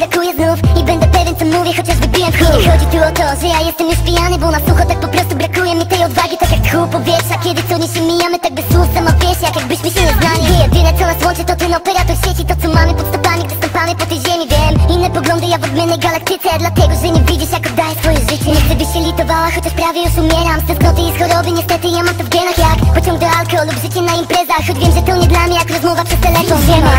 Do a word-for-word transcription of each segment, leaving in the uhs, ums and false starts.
brakuje znów i będę pewien co mówię, chociaż wybiłem w chuj. Nie chodzi tu o to, że ja jestem już pijany, bo na sucho tak po prostu brakuje mi tej odwagi. Tak jak tchu powietrza, kiedy co dnie się mijamy, tak bez słów sama wiesz, jak jakbyśmy się nie znali. I jedyne co nas łączy to ten operator sieci, to co mamy pod stopami, gdy stąpamy po tej ziemi. Wiem, inne poglądy, ja w odmiennej galaktyce, a dlatego, że nie widzisz jak oddaję swoje życie. Nie chcę byś się litowała, chociaż prawie już umieram z tęsknoty i z choroby, niestety ja mam to w genach jak pociąg do alkoholu lub życie na imprezach. Choć wiem, że to nie dla mnie jak rozmowa przez telefon. Siema.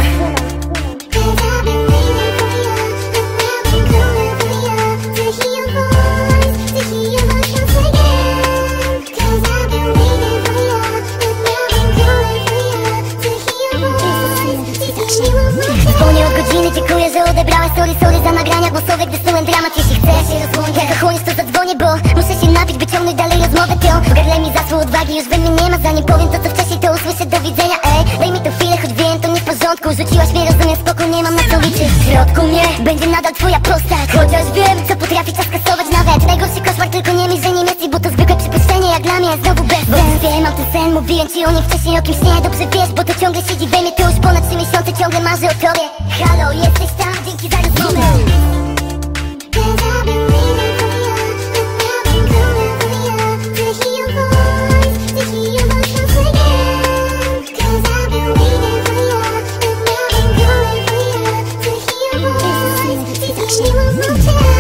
Dzwonię o godziny, dziękuję, że odebrałaś. Sorry, sorry za nagrania głosowe, gdy syłem dramat. Jeśli chcesz się rozłączyć, jak ochłoniesz to zadzwonię, bo muszę się napić, by ciągnąć dalej rozmowę tę. W gardle mi zasło odwagi, już we mnie nie ma. Zanim powiem to co wcześniej, to usłyszę do widzenia. Ej, daj mi tu chwilę, choć wiem, to nie w porządku. Rzuciłaś mnie, rozumiem, spoko, nie mam na co liczyć. W środku mnie będzie nadal twoja postać, chociaż wiem, co potrafi czas kasować nawet. Najgorszy koszmar, tylko nie myśl, że nie jest, bo to zwykłe przypuszczenie, jak dla mnie znowu bez sens. Wiem, mam ten sen, mówiłem ci o nim wcześniej, o kimś nie, dobrze wiesz, bo to ciągle siedzi we mnie. To już ponad trzy miesiące, ciągle marzę o tobie. Halo, jesteś tam, dzięki za rozmowę. She was